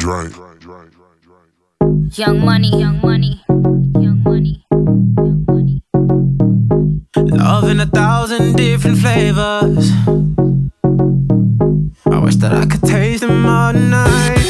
Drink. Young money, young money, young money, young money. Love in 1,000 different flavors. I wish that I could taste them all night.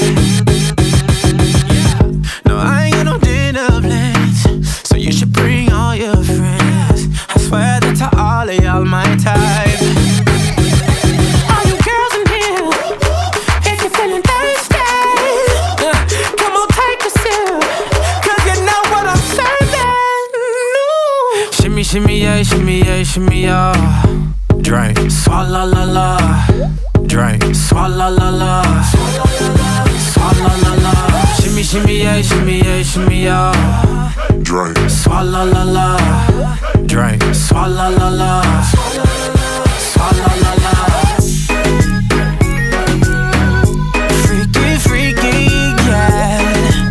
No, I ain't got no dinner plans, so you should bring all your friends. I swear that to all of y'all my type. All you girls in here, if you're feeling thirsty, come on take a sip, 'cause you know what I'm serving. No. Shimmy, shimmy, yeah, shimmy, yeah, shimmy, yeah. Drink, swalla la la. Drink, swalla la la. Swalla la la. Shimmy, shimmy, yeah, shimmy, yeah, shimmy, yeah. Drink. Swalla la la. Drink, swalla la la. Swalla la la. Freaky, freaky, yeah.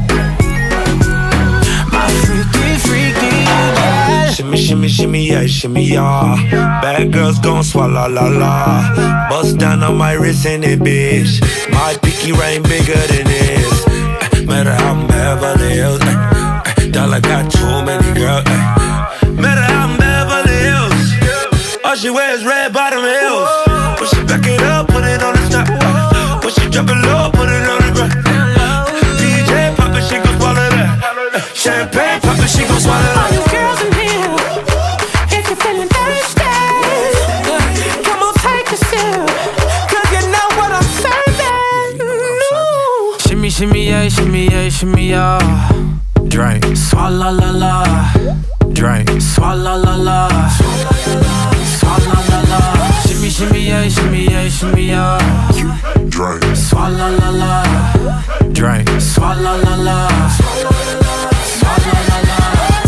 My freaky, freaky, yeah. Shimmy, shimmy, shimmy, yeah, shimmy, yeah. Bad girls gon' swallow la la. Bust down on my wrist in it, bitch. My pinky ring bigger than this. Matter how I'm Beverly Hills. Dollar got too many girls. Matter how I'm Beverly Hills. All she wears red bottom heels. When she back it up, put it on the top. When she drop it low, put it on the ground. DJ pop it, she gon' swallow that. Champagne pop it, she gon' swallow that. All you girls in here, if you're feeling thirsty, come on take a sip, 'cause you know what I'm serving. No. Shimmy, shimmy, yeah, shimmy, yeah, shimmy, yeah. Drink, swalla la la. Drink, swalla la la. Swalla la la. Shimmy, shimmy, yeah, shimmy, yeah, shimmy, yeah. Drink. Swalla la la. Drink, swalla la la. Swalla la la.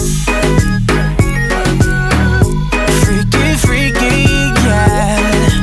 Freaky, freaky, yeah.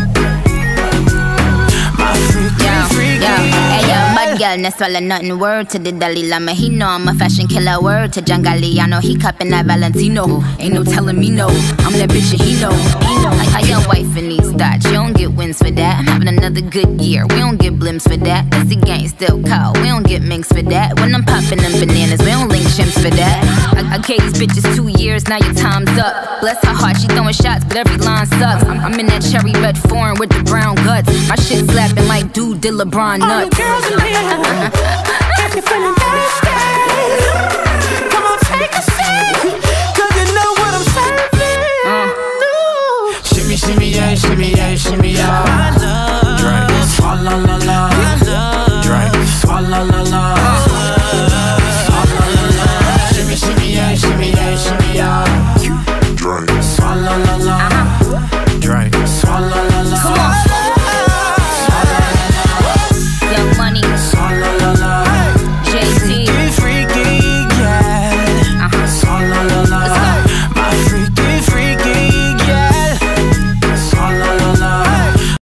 My freaky, freaky, Hey, bad girl, no swallow nothing. Word to the Dalai Lama, he know I'm a fashion killer. Word to John Galliano, he cupping that Valentino. Ain't no telling me no, I'm that bitch and he know. How your wife in these thoughts, you don't get wins for that. I'm having another good year, we don't get blimps for that. That's the gang still cold, we don't get minks for that. When I'm popping them bananas, we don't link chimps for that. I gave these bitches 2 years, now your time's up. Bless her heart, she throwing shots, but every line sucks. I'm in that cherry red foreign with the brown guts. My shit slapping like dude did LeBron nuts. all you girls in here, if you're feeling thirsty, come on take a sip, 'cause you know what I'm serving. No. Shimmy, shimmy, yeah, shimmy, yeah, shimmy, yeah. Drink, swalla la la.